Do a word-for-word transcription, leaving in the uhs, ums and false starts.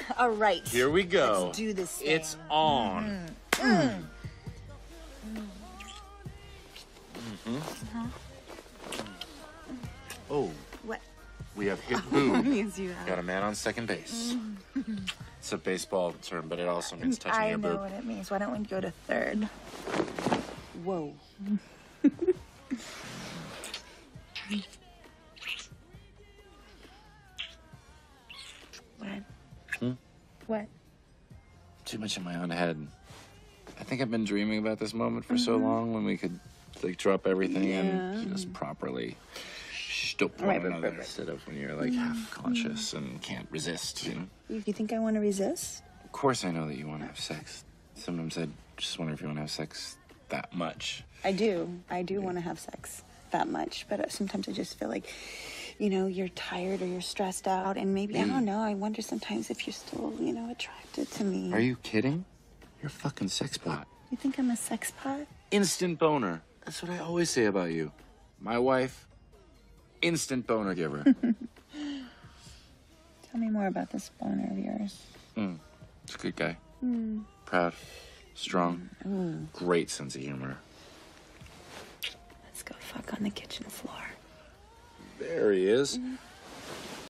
All right. Here we go. Let's do this thing. It's on. Mm-hmm. Mm. Mm-hmm. Uh-huh. Oh. What? We have hit boo. means you have. Got a man on second base. It's a baseball term, but it also means touching I your know boob. what it means. Why don't we go to third? Whoa. What? Hmm? What? Too much in my own head. I think I've been dreaming about this moment for mm-hmm. so long when we could like drop everything yeah. and just properly stoop one right, another right, right. instead of when you're like mm-hmm. half conscious and can't resist, you know? You think I want to resist? Of course I know that you want to have sex. Sometimes I just wonder if you want to have sex that much. I do. I do yeah. want to have sex that much, but sometimes I just feel like, you know, you're tired or you're stressed out, and maybe, mm. I don't know, I wonder sometimes if you're still, you know, attracted to me. Are you kidding? You're a fucking sex pot. You think I'm a sex pot? Instant boner. That's what I always say about you. My wife, instant boner giver. Tell me more about this boner of yours. Mm. He's a good guy. Mm. Proud, strong, mm. great sense of humor. Let's go fuck on the kitchen floor. There he is. Mm.